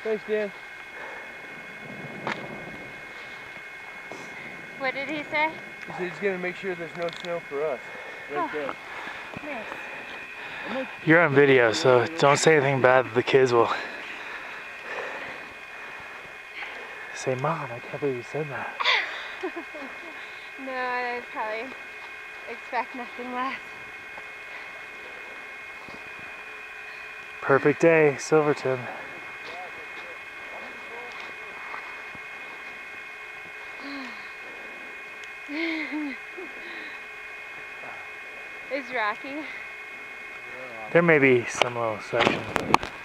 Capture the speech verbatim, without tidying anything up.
Thanks, Dan. What did he say? He said he's going to make sure there's no snow for us. Right Oh, there. Nice. You're on video, so don't say anything bad that the kids will say, Mom, I can't believe you said that. No, I'd probably expect nothing less. Perfect day, Silverton. It's rocky. There may be some little sections.